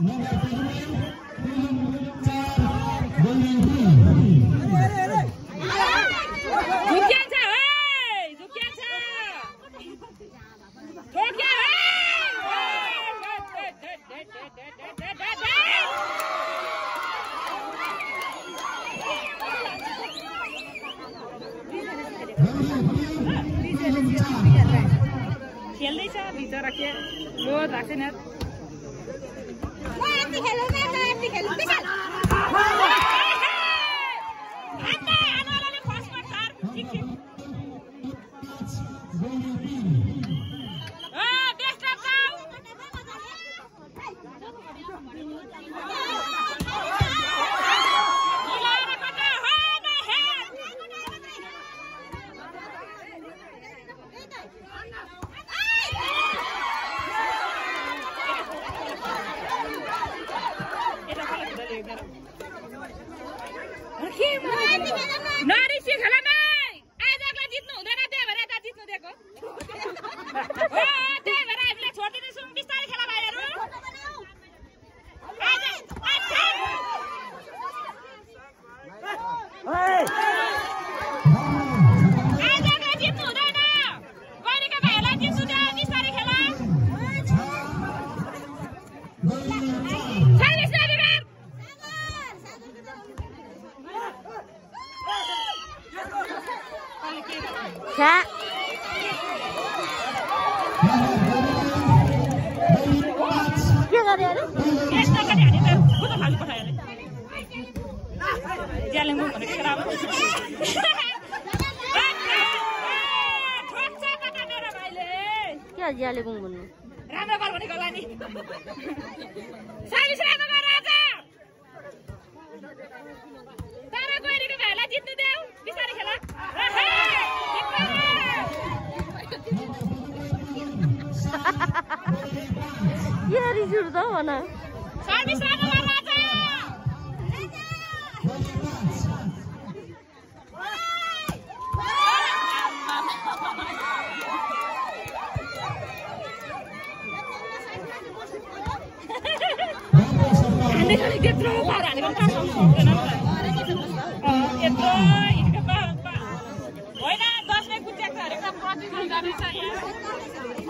खेल्दैछ बिचरा के लोड भएको छैन नरिसी खेलामा आजलाई जित्नु हुँदैन त्यही भएर यता जित्नु दिएको हो त्यही भएर हामीले छोड्दिन्छौँ बिस्तारै खेला भाइहरू आजलाई जित्नु हुँदैन गरीका भाइहरूलाई जित्नु दियो बिस्तारै खेला के गरे अरे यस्तो गरी हाने त कुतो खाली पठायो ज्यालेङबुङ भनेको के राम्रो ठोक्छ कता मेरो भाइले के ज्यालेङबुङ भन्नु राम्रो गर भनेको होला नि सालिस राम्रो गर राजा तारा गइरहेको भाइलाई जित्नु देऊ बिस्तारै खेला के रिस उठ्छ भन सर्भिस राम्रो गर राजा हान्ने त्यत्रो पार हानेको पनि काम सक्दैन यत्रो होइन 10 मै कुच्याएको हरेक प्रतिदिन जाँदैछ यहाँ